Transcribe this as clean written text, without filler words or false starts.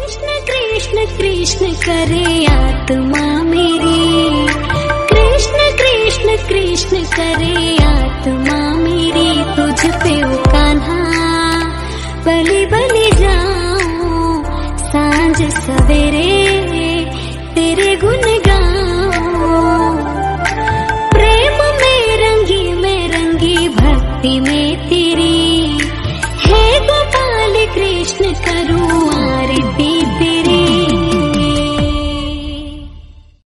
कृष्ण कृष्ण करे आत्मा मेरी, कृष्ण कृष्ण कृष्ण करे आत्मा मेरी। तुझ पे ओ कान्हा बलि बलि जाऊं, सांझ सवेरे तेरे गुण गाऊं। प्रेम में रंगी भक्ति में तेरी, हे गोपाल कृष्ण करूं